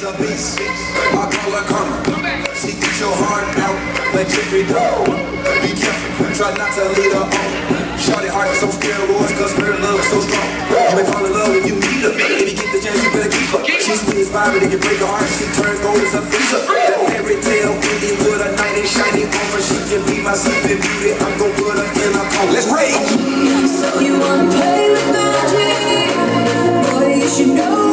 she's a beast. I call her karma. She eats your heart out like Jeffrey Dahmer. Be careful, try not to lead her on. Shorty heart is on steroids, cause her love is so strong. You may fall in love if you need her. If you get the chance, you better keep her. She's sweet as fire, if you break her heart, she turns gold as a freezer. That fairy tale ending with a knight in shining armor. She can be my sleeping beauty. I'm gon' put her in a coma. Let's rage! So you wanna play with magic? Boy, you should know.